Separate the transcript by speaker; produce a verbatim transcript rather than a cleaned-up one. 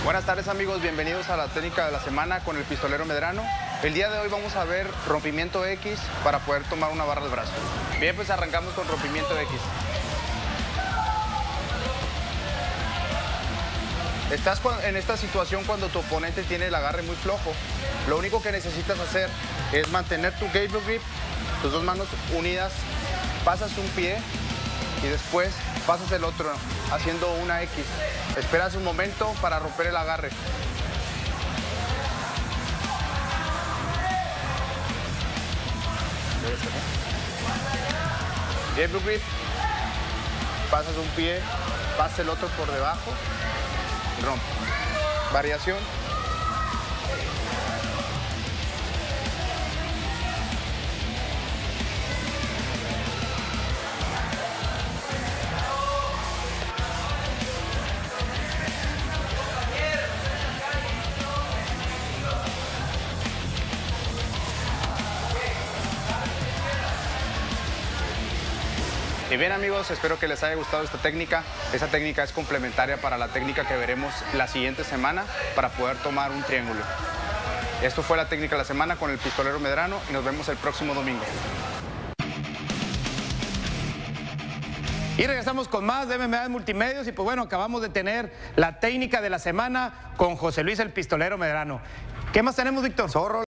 Speaker 1: Buenas tardes amigos, bienvenidos a la técnica de la semana con el pistolero Medrano. El día de hoy vamos a ver rompimiento X para poder tomar una barra al brazo. Bien, pues arrancamos con rompimiento X. Estás en esta situación cuando tu oponente tiene el agarre muy flojo. Lo único que necesitas hacer es mantener tu gable grip, tus dos manos unidas, pasas un pie y después pasas el otro haciendo una X. Esperas un momento para romper el agarre. Gable grip, pasas un pie, pasas el otro por debajo, rompe. Variación. Y bien amigos, espero que les haya gustado esta técnica. Esta técnica es complementaria para la técnica que veremos la siguiente semana para poder tomar un triángulo. Esto fue la técnica de la semana con el pistolero Medrano y nos vemos el próximo domingo.
Speaker 2: Y regresamos con más de M M A Multimedios y pues bueno, acabamos de tener la técnica de la semana con José Luis el pistolero Medrano. ¿Qué más tenemos, Víctor? Zorro.